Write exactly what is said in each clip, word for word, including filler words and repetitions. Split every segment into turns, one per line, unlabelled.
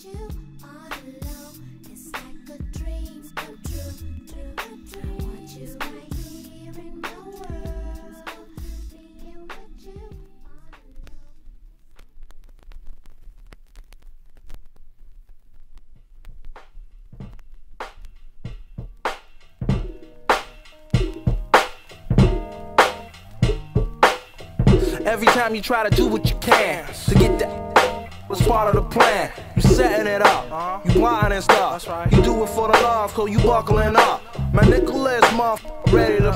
you all alone. It's like a dream come true. I want you right here in my world, being with you all
alone. Every time you try to do what you can to get that was part of the plan. You setting it up, you plotting and stuff. You do it for the love, cause you buckling up. My Nicholas muff ready to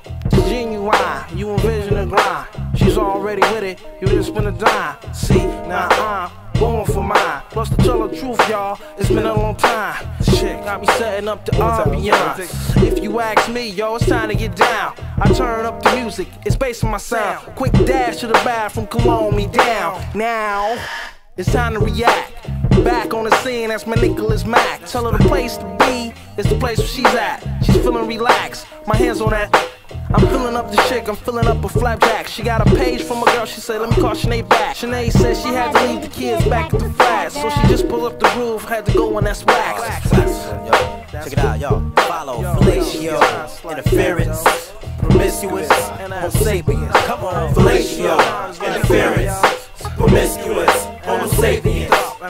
genuine. You envision the grind. She's already with it, you didn't spend a dime. See, now I'm going for mine. Plus to tell the truth, y'all, it's been a long time. Shit, got me setting up the ambiance. If you ask me, yo, it's time to get down. I turn up the music, it's based on my sound. Quick dash to the bathroom, cologne me down. Now it's time to react. Back on the scene, that's my Nicholas Mack. Tell her the place to be, it's the place where she's at. She's feeling relaxed, my hands on that. I'm filling up the chick, I'm filling up a flapjack. She got a page from a girl, she said, let me call Sinead back. Sinead said she had to leave the kids back at the flat, so she just pulled up the roof, had to go and that's wax.
Check it out, y'all. Follow fellatio, interference, promiscuous, homo sapiens. Come on, fellatio, interference, promiscuous, homo sapiens.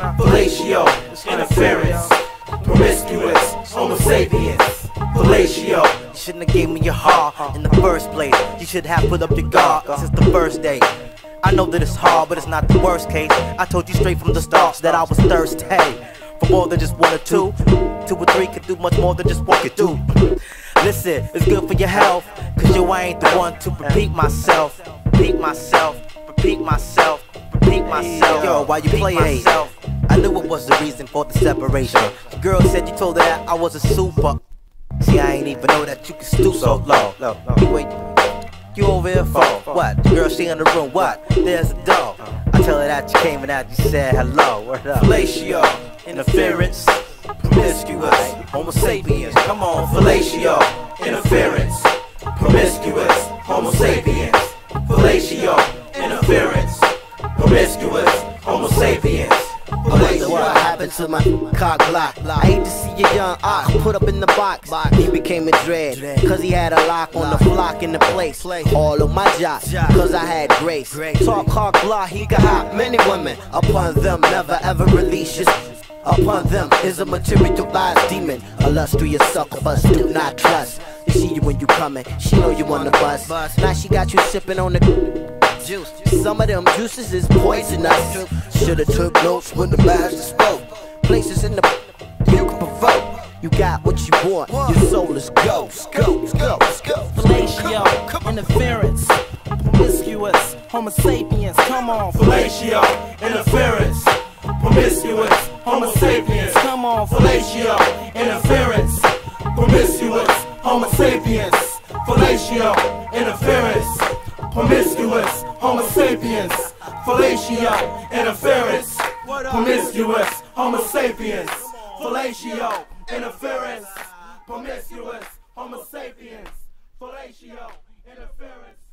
Fellatio, interference, promiscuous, homo sapiens. Fellatio. You shouldn't have gave me your heart in the first place. You should have put up your guard since the first day. I know that it's hard, but it's not the worst case. I told you straight from the start that I was thirsty for more than just one or two. Two or three could do much more than just walk it through. Listen, it's good for your health, cause yo, I ain't the one to repeat myself. Repeat myself, repeat myself, repeat myself. Yo, while you play myself, I knew it was the reason for the separation. The girl said you told her that I was a super. See, I ain't even know that you could stoop so low. No, no. Wait, you over here for what? The girl, she in the room, what? There's a door. I tell her that you came and that you said hello. Word up. Fellatio, interference, promiscuous, homo sapiens. Come on, fellatio, interference, promiscuous, homo sapiens. Fellatio, interference, promiscuous, homo sapiens.
I wonder what happened to my cock block. I hate to see a young ox put up in the box. He became a dread, cause he had a lock on the flock in the place. All of my jocks, cause I had grace. Talk cock block, he could hop many women. Upon them, never ever release his. Upon them is a materialized demon. Illustrious succubus, do not trust. You see you when you coming, she know you on the bus. Now she got you sipping on the juice. Some of them juices is poisonous. Shoulda took notes when the master spoke. Places in the you can provoke. You got what you want, your soul is ghost. Go, go, go.
Fellatio, interference, promiscuous, homo sapiens. Come on,
fellatio, interference, promiscuous, homo sapiens.
Come on,
fellatio, interference, promiscuous, homo sapiens. Fellatio, interference, promiscuous, homo sapiens. Fellatio, interference, promiscuous, homo sapiens. Fellatio, interference, promiscuous, homo sapiens. Fellatio, interference.